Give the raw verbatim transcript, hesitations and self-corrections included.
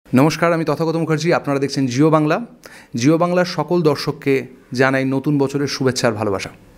নমস্কার, আমি তথাগত মুখার্জি। আপনারা দেখছেন জিও বাংলা। জিও বাংলার সকল দর্শককে জানাই নতুন বছরের শুভেচ্ছা আর ভালোবাসা।